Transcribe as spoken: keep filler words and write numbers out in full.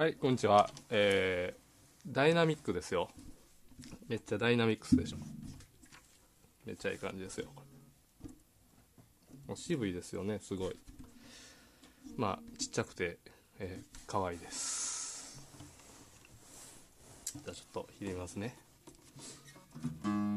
はい、こんにちは。えー、ダイナミックですよ。めっちゃダイナミックスでしょ。めっちゃいい感じですよ。もう渋いですよね、すごい。まあ、ちっちゃくて、えー、可愛いです。じゃあちょっと弾いてみますね。